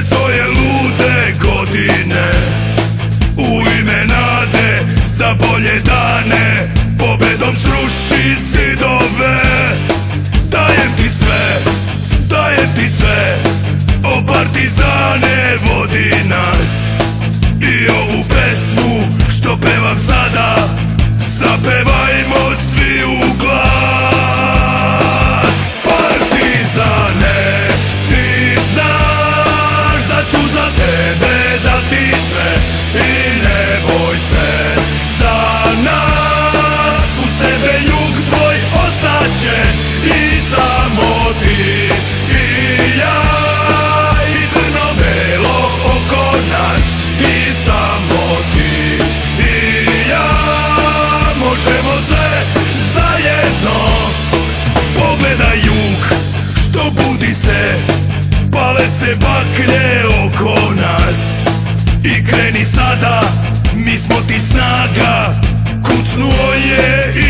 svoje lude godine, u ime nade za bolje dane, pobedom sruši zidove. Dajem ti sve, dajem ti sve, o partizane vodi nas. I ovu pesmu što pevam sada, zapevajmo svi u glas. Partizane, ti znaš da ću za tebe dati sve, i ne boj se za nas. Uz tebe jug tvoj ostaće, i samo ti i ja, i crno-belo oko nas. I samo ti i ja možemo sve zajedno. Pogledaj jug što budi se, pale se baklje oko nas. I kreni sada, mi smo ti snaga, kucnuo je i